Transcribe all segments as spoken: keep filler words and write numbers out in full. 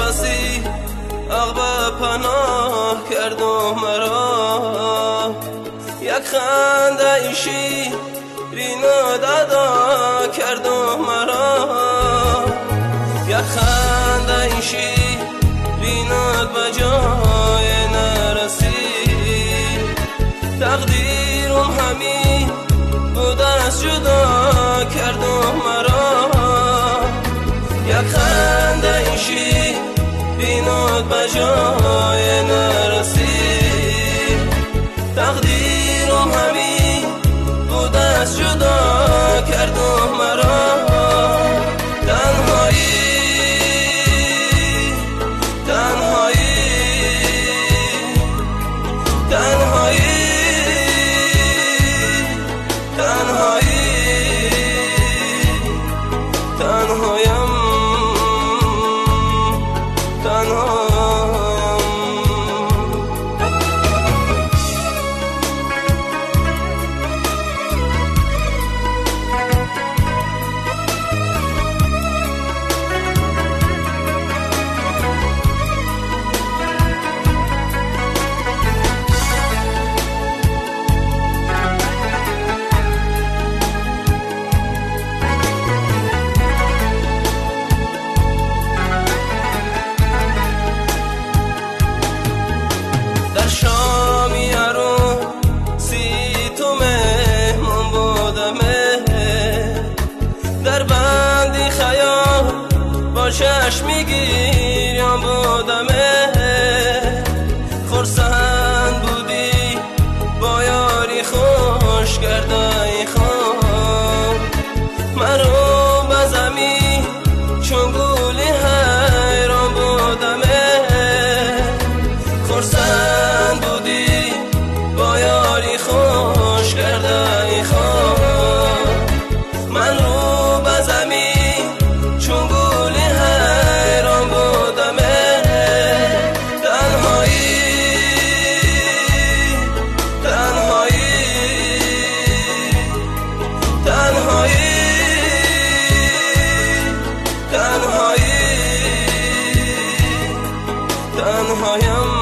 کسی عقب پناه کرد و مرا، یک خنده ایشی رینا دادا کرد و مرا، یک خنده ایشی رینا به جای نرسید، تقدیرم همین بود از جدا کرد و مرا، یک خنده ایشی رینا به جای نرسید، تقدیرم همین بود از جدا کرد و مرا. تنهایی تنهایی تنهایی تنهایی تنهایم تنهایم شامی رو سی تو مهمون بودمه، در بندی خیال با چشمی گیریم بودمه، خرسند بودی با یاری خوش کردای خود، مرو به زمین چون گولی حیران بودمه، خرسند بودی با یاری خوش کرده ای خود، من رو به زمین چون گولی حیران بودمه. تنهایی تنهایی تنهایی تنهایی تنهایم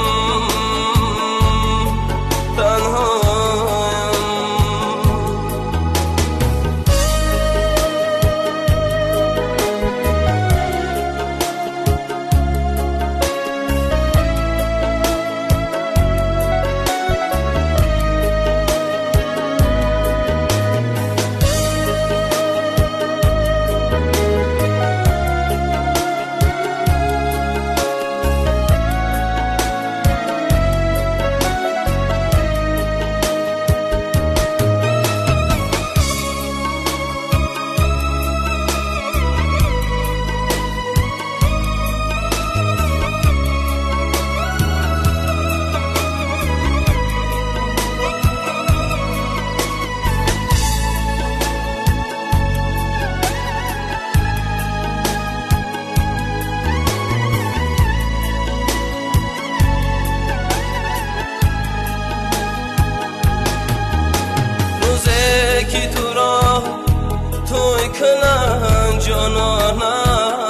کی تو را توی کنن جانانه،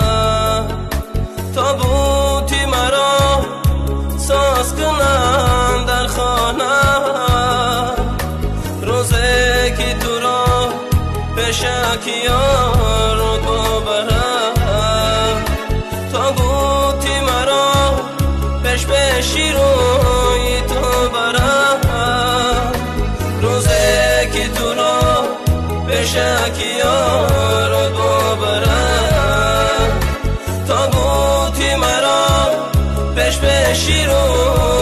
تابوتی مرا ساز کنن در خانه، روزه کی تو را پشکیا رو ببرم، تابوتی مرا پش پشی روی تو برم، روزه کی تو را پشکیا رو ببرم، تابوتی مرا پش پشی رو